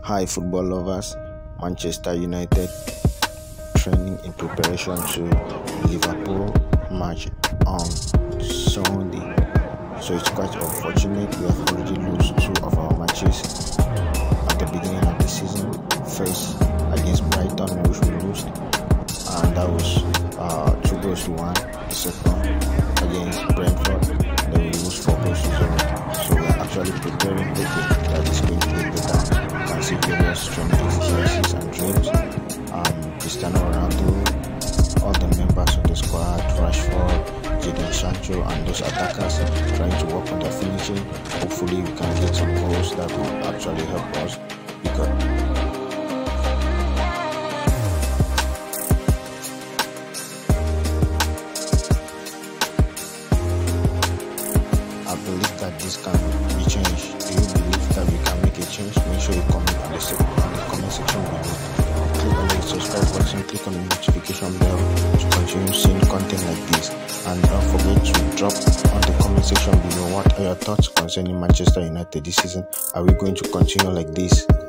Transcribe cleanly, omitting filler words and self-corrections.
Hi football lovers, Manchester United training in preparation to Liverpool match on Sunday. So it's quite unfortunate we have already lost two of our matches at the beginning of the season. First against Brighton, which we lost, and that was 2-1. The second against Brentford, then we lose 4-0. So we're actually preparing, hoping that it's going to be better. You can see various training exercises and drills. Cristiano Ronaldo, all the members of the squad, Rashford, Jadon Sancho, and those attackers trying to work on their finishing. Hopefully we can get some goals that will actually help us, because I believe that this can be changed. Do you believe that we can make a change? Make sure you comment on the comment section below. Click on the subscribe button, click on the notification bell to continue seeing content like this. And don't forget to drop on the comment section below what are your thoughts concerning Manchester United this season. Are we going to continue like this?